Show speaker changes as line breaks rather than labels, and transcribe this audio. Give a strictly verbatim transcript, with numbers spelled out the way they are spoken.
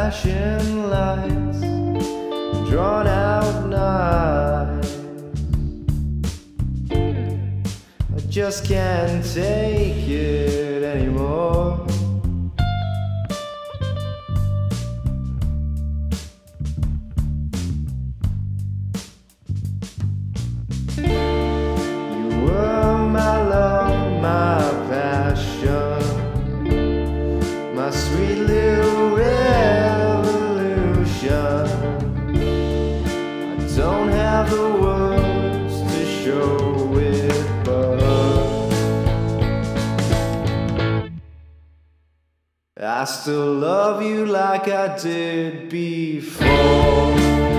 flashing lights, drawn out nights. I just can't take it anymore. You were my love, my passion, my sweet little revolution. I don't have the words to show it, but I still love you like I did before.